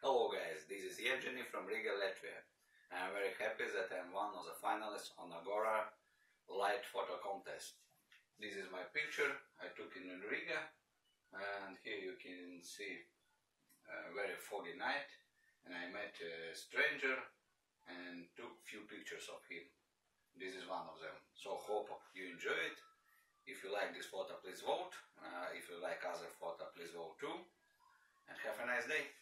Hello guys, this is Evgeny from Riga, Latvia. I am very happy that I am one of the finalists on Agora Light Photo Contest. This is my picture I took in Riga, and here you can see a very foggy night, and I met a stranger and took few pictures of him. This is one of them, so hope you enjoy it. If you like this photo, please vote. If you like other photo, please vote too, and have a nice day.